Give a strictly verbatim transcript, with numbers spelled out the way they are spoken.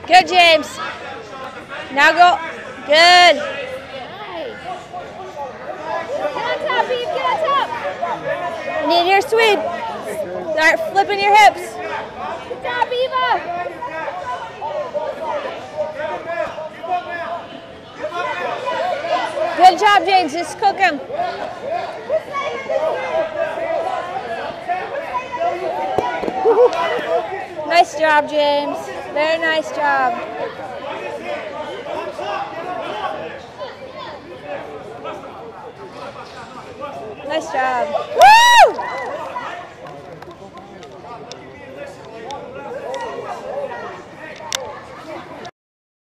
Good, James. Now go. Good. Nice. Get on top, Eve. Get on top. Need your sweep. Start flipping your hips. Good job, Eva. Good job, James. Just cook him. Nice job, James. Very nice job. Nice job. Woo!